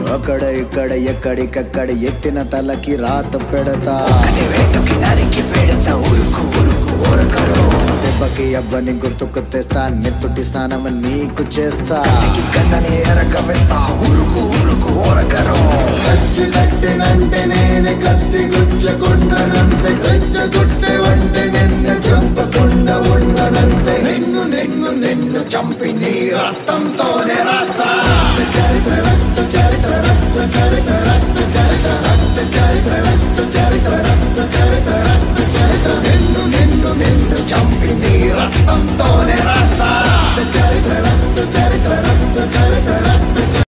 అక్కడ ఇక్కడ ఎక్కడికక్కడ ఎత్తిన తలకి రాత పెడతా వేటుకి నరికి పెడతా ఉరుకు ఉరుకు ఓరకరు దెబ్బకి అబ్బని గుర్తుకు తెస్తా నెత్తుటి స్నానం నీకు చేస్తా కన్నని ఎరక వేస్తా ఉరుకు ఉరుకు ఓరకరు కచ్చి కట్టినంటే నేనే కత్తి గుచ్చకుండనంతే రెచ్చగొట్టే వంటే నిన్ను చంపకుండా ఉండనంతే నిన్ను నిన్ను నిన్ను చంపి నీ రక్తంతోనే రాస్తా